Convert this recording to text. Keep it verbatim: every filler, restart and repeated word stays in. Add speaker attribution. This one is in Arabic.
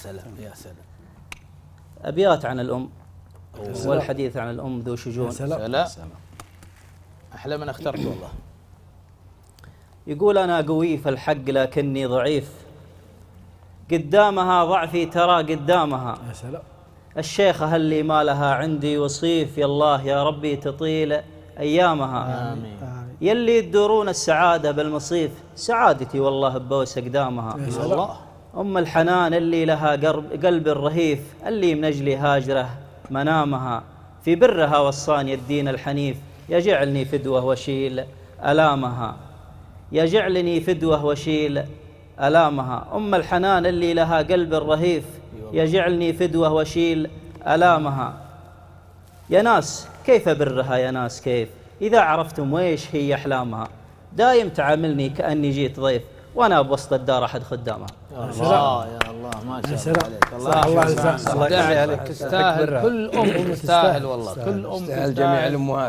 Speaker 1: سلام يا سلام.
Speaker 2: أبيات عن الأم والحديث عن الأم ذو شجون.
Speaker 1: سلام. أحلى من اخترت والله.
Speaker 2: يقول أنا قوي في الحق لكني ضعيف، قدامها ضعفي ترى قدامها.
Speaker 3: يا سلام.
Speaker 2: الشيخة اللي ما لها عندي وصيف، يا الله يا ربي تطيل أيامها.
Speaker 1: آمين.
Speaker 2: يلي تدورون السعادة بالمصيف، سعادتي والله ببوس أقدامها.
Speaker 3: يا سلام.
Speaker 2: أم الحنان اللي لها قلب, قلب الرهيف، اللي من أجلي هاجره منامها. في برها وصاني الدين الحنيف، يجعلني فدوة وشيل ألامها. يجعلني فدوة وشيل ألامها. أم الحنان اللي لها قلب الرهيف، يجعلني فدوة وشيل ألامها. يا ناس كيف برها يا ناس كيف، إذا عرفتم ويش هي أحلامها. دايم تعاملني كأني جيت ضيف، وأنا بوسط الدار أحد خدامها.
Speaker 1: الله يا الله ما شاء الله عليك.
Speaker 3: الله الله يجزاك.
Speaker 1: الله عليك. تستاهل كل أم تستاهل والله، كل أم
Speaker 4: تستاهل جميع الأمهات.